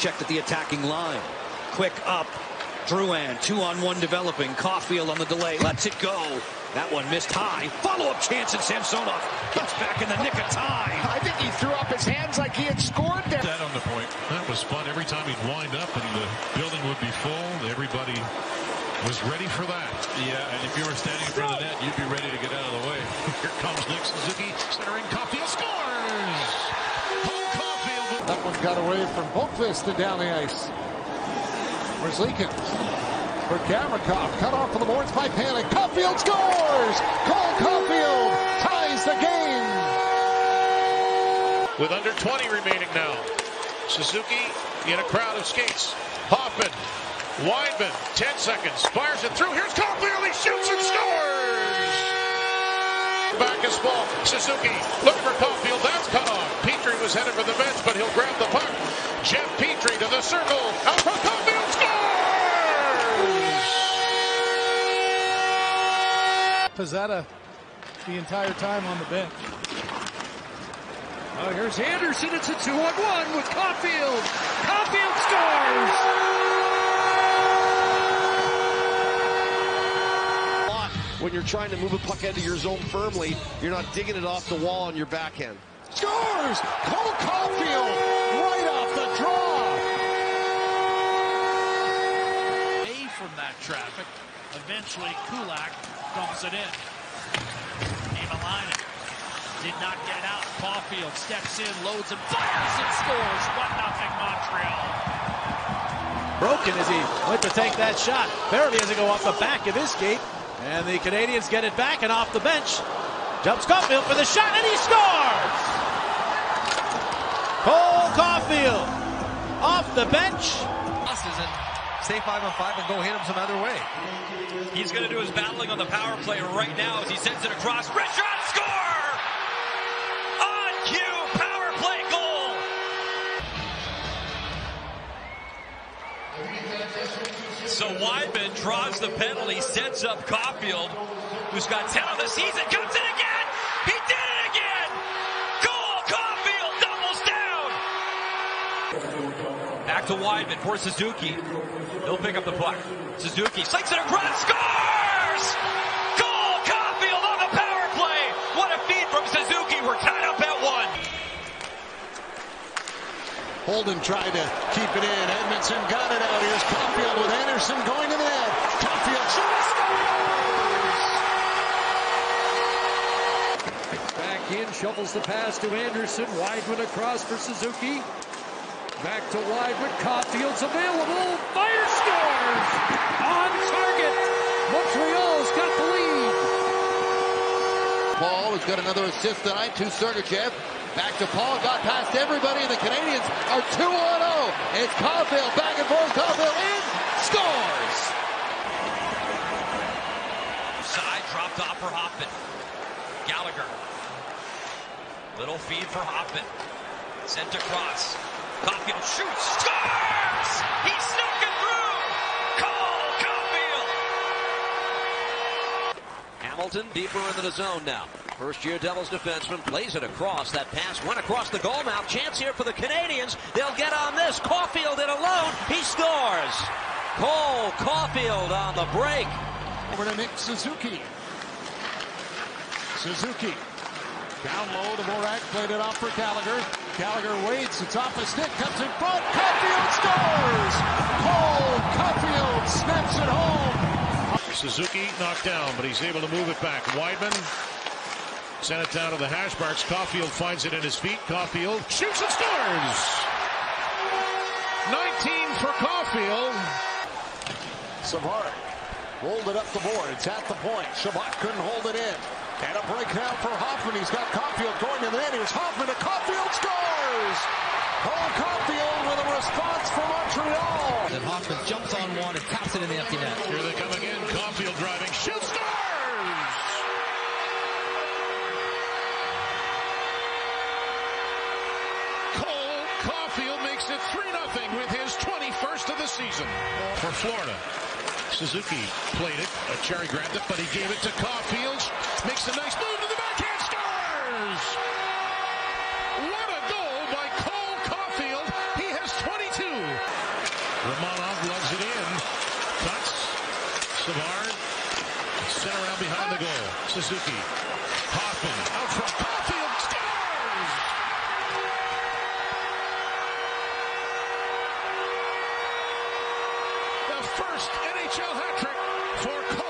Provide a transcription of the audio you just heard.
checked at the attacking line. Quick up. Drouin, 2-on-1 developing. Caulfield on the delay. Lets it go. That one missed high. Follow-up chance, and Samsonov gets back in the nick of time. I think he threw up his hands like he had scored there. That on the point. That was fun. Every time he'd wind up and the building would be full, everybody was ready for that. Yeah, and if you were standing in front of the net, you'd be ready to get out of the way. Here comes Nick Suzuki, centering Caulfield, scores! Cole Caulfield. That one got away from Holmqvist and down the ice. Merzlikins for Gavrikov, cut off for the boards by Panik. Caulfield scores! Cole Caulfield ties the game! With under 20 remaining now. Suzuki in a crowd of skates. Hoffman, Weidman, 10 seconds, fires it through. Here's Caulfield, he shoots and scores! Back is Small. Suzuki looking for Caulfield, that's cut off. Petrie was headed for the bench, but he'll grab the puck. Jeff Petrie to the circle. Out for Caulfield, scores! Pizzetta the entire time on the bench. Oh, here's Anderson. It's a 2-on-1 with Caulfield. Caulfield scores! When you're trying to move a puck into your zone firmly, you're not digging it off the wall on your backhand. Scores! Cole Caulfield right off the draw! Away from that traffic. Eventually, Kulak dumps it in. Niemelainen did not get it out. Caulfield steps in, loads and fires and scores. 1-0 Montreal. Broken as he went to take that shot. Barely as he go off the back of his skate. And the Canadians get it back, and off the bench jumps Caulfield for the shot, and he scores! Cole Caulfield off the bench. And stay 5-on-5 and go hit him some other way. He's going to do his battling on the power play right now as he sends it across. Richard, score! On cue, power play goal! So Weidman draws the penalty, sets up Caulfield, who's got 10 on the season, comes in again! He did it again! Cole Caulfield doubles down! Back to Weidman for Suzuki. He'll pick up the puck. Suzuki slings it across, scores! Cole Caulfield on the power play! What a feed from Suzuki, we're tied up at 1. Holden tried to keep it in. Edmondson got it out. Here's Caulfield with Anderson going to the net. Caulfield shoots, scores! Back in, shovels the pass to Anderson. Weidman across for Suzuki. Back to Weidman. Caulfield's available. Fire, scores! On target. Montreal's got the lead. Paul has got another assist tonight to Sergachev. Back to Paul, got past everybody, and the Canadians are 2-0. It's Caulfield, back and forth, Caulfield in, scores! Side dropped off for Hoffman. Gallagher. Little feed for Hoffman. Sent across. Caulfield shoots, scores! He snuck it through! Cole Caulfield! Hamilton deeper into the zone now. First-year Devils defenseman plays it across. That pass went across the goal mouth. Chance here for the Canadians. They'll get on this. Caulfield in alone. He scores. Cole Caulfield on the break. Over to Nick Suzuki. Suzuki. Down low to Morak. Played it off for Gallagher. Gallagher waits. It's off his stick. Comes in front. Caulfield scores. Cole Caulfield snaps it home. Suzuki knocked down, but he's able to move it back. Weidman sent it down to the hash marks. Caulfield finds it in his feet. Caulfield shoots and scores! 19 for Caulfield. Savard rolled it up the boards at the point. Shabbat couldn't hold it in. And a break now for Hoffman. He's got Caulfield going to the net. Here's Hoffman to Caulfield, scores! Cole Caulfield with a response for Montreal. And Hoffman jumps on one and taps it in the empty net. Here they come again. Caulfield driving. Shoots, scores! Cole Caulfield makes it 3-0 with his 21st of the season. For Florida, Suzuki played it. Cherry grabbed it, but he gave it to Caulfield. Makes a nice move to the backhand. Scores! What a goal by Cole Caulfield. He has 22. Samsonov lugs it in. Cuts. Savard. Sent around behind the goal. Suzuki. Hoffman. Out front. Caulfield scores! The first NHL hat trick for Caulfield.